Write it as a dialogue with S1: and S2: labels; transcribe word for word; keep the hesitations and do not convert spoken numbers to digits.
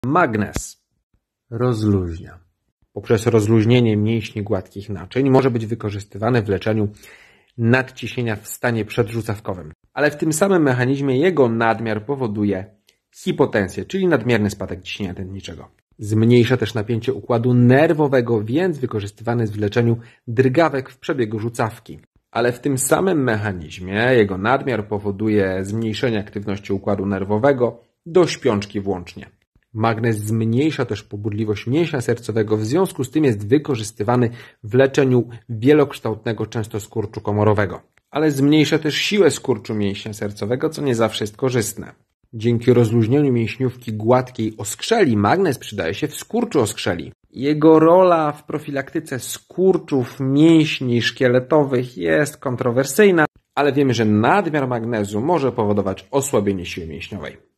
S1: Magnez rozluźnia. Poprzez rozluźnienie mięśni gładkich naczyń może być wykorzystywany w leczeniu nadciśnienia w stanie przedrzucawkowym. Ale w tym samym mechanizmie jego nadmiar powoduje hipotensję, czyli nadmierny spadek ciśnienia tętniczego. Zmniejsza też napięcie układu nerwowego, więc wykorzystywany jest w leczeniu drgawek w przebiegu rzucawki. Ale w tym samym mechanizmie jego nadmiar powoduje zmniejszenie aktywności układu nerwowego do śpiączki włącznie. Magnez zmniejsza też pobudliwość mięśnia sercowego, w związku z tym jest wykorzystywany w leczeniu wielokształtnego często skurczu komorowego. Ale zmniejsza też siłę skurczu mięśnia sercowego, co nie zawsze jest korzystne. Dzięki rozluźnieniu mięśniówki gładkiej oskrzeli magnez przydaje się w skurczu oskrzeli. Jego rola w profilaktyce skurczów mięśni szkieletowych jest kontrowersyjna, ale wiemy, że nadmiar magnezu może powodować osłabienie siły mięśniowej.